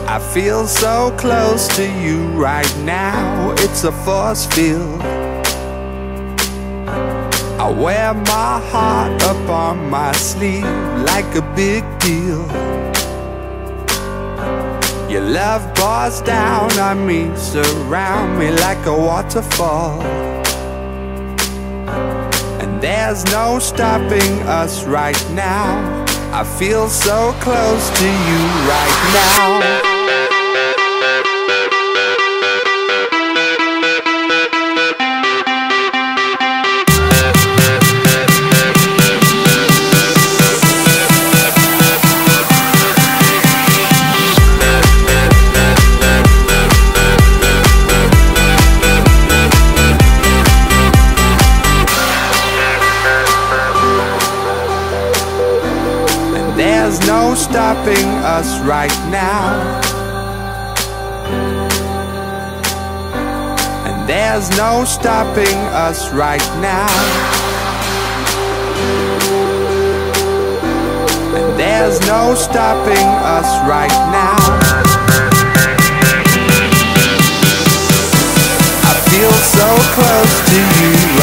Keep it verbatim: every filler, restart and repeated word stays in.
I feel so close to you right now, it's a force field. I wear my heart up on my sleeve like a big deal. Your love pours down on me, surround me like a waterfall. And there's no stopping us right now. I feel so close to you right now. There's no stopping us right now. And there's no stopping us right now. And there's no stopping us right now. I feel so close to you